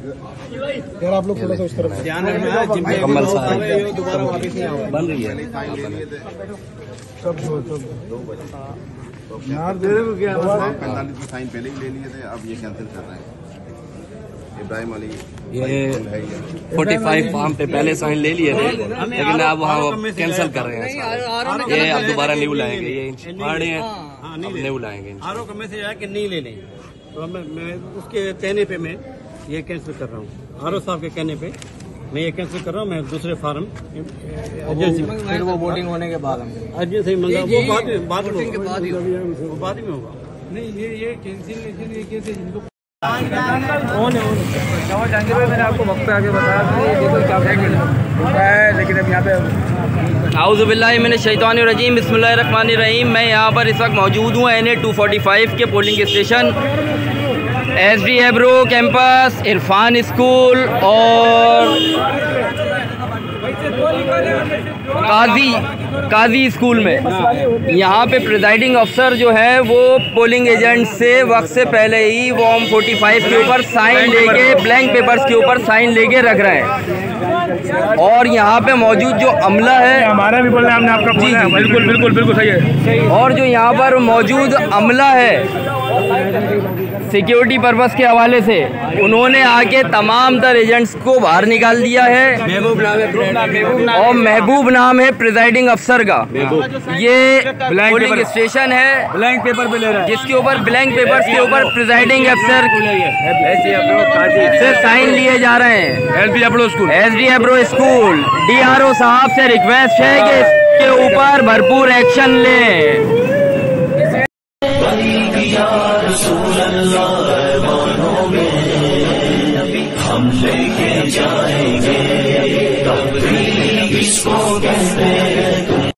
यार आप लोग थोड़ा सा उस तरफ ध्यान रखना, मुकम्मल दोबारा वापस नहीं आओ, बन रही है सब यार दे रहे हो क्या? 45 में साइन पहले ही ले लिए थे, अब ये कैंसिल कर रहे हैं। इब्राहिम अली ये 45 फॉर्म पे पहले साइन ले लिए थे, लेकिन अब वहाँ कैंसिल कर रहे हैं। ये अब दोबारा न्यू लाएंगे, ये पढ़े हैं अब न्यू लाएंगे। आरओ का मैसेज आया कि नहीं लेने, तो मैं उसके कहने पे मैं ये कैंसिल कर रहा हूँ। आरओ साहब के कहने पे मैं ये कैंसिल कर रहा हूँ। मैं दूसरे फार्म एजेंसी फिर वो वोटिंग होने के बाद एजेंसी मंगा, वो बाद में होगा। नहीं ये कैंसिलेशन ये कैसे जहांगीर भाई, मैंने आपको वक्त पे आगे बताया था ये देखो क्या है, लेकिन अब यहाँ पे आऊज़ु बिल्लाहि मिनश शैतानिर रजीम, बिस्मिल्लाहिर रहमानिर रहीम। मैं यहाँ पर इस वक्त मौजूद हूँ NA 245 के polling station, SD Abro campus, Irfan school और काजी स्कूल में। यहाँ पे प्रिजाइडिंग अफसर जो है वो पोलिंग एजेंट से वक्त से पहले ही फॉर्म 45 के ऊपर साइन लेके, ब्लैंक पेपर्स के ऊपर साइन लेके रख रहे हैं। और यहाँ पे मौजूद जो अमला है, हमारा भी बोल रहे हैं, हमने आपका बोला है, बिल्कुल सही है। और जो यहाँ पर मौजूद अमला है सिक्योरिटी पर्पस के हवाले से, उन्होंने आके तमाम तर एजेंट्स को बाहर निकाल दिया है। और महबूब नाम है प्रिजाइडिंग अफसर का। ये पोलिंग स्टेशन है, ब्लैंक पेपर पे ले रहा है, जिसके ऊपर ब्लैंक पेपर्स के ऊपर प्रिजाइडिंग अफसर से साइन लिए जा रहे हैं। SD एब्रो स्कूल DRO साहब से रिक्वेस्ट है कि इसके ऊपर भरपूर एक्शन लें। हम लेके जाएंगे